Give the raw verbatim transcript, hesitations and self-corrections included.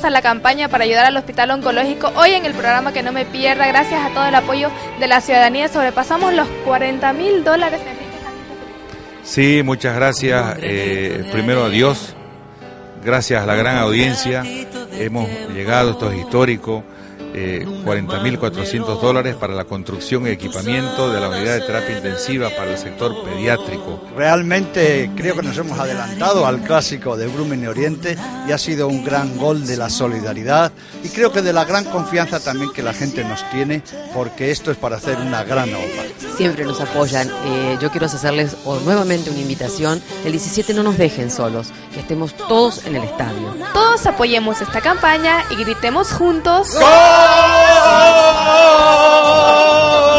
unirnos a la campaña para ayudar al Hospital Oncológico. Hoy en el programa Que No Me Pierda, gracias a todo el apoyo de la ciudadanía, sobrepasamos los cuarenta mil dólares. Sí, muchas gracias. Eh, primero a Dios, gracias a la gran audiencia, hemos llegado, esto es histórico. Eh, cuarenta mil cuatrocientos dólares para la construcción y equipamiento de la unidad de terapia intensiva para el sector pediátrico. Realmente creo que nos hemos adelantado al clásico de Brumen y Oriente y ha sido un gran gol de la solidaridad y creo que de la gran confianza también que la gente nos tiene, porque esto es para hacer una gran obra. Siempre nos apoyan. Eh, yo quiero hacerles nuevamente una invitación. El diecisiete no nos dejen solos, que estemos todos en el estadio. Todos apoyemos esta campaña y gritemos juntos. ¡Gol!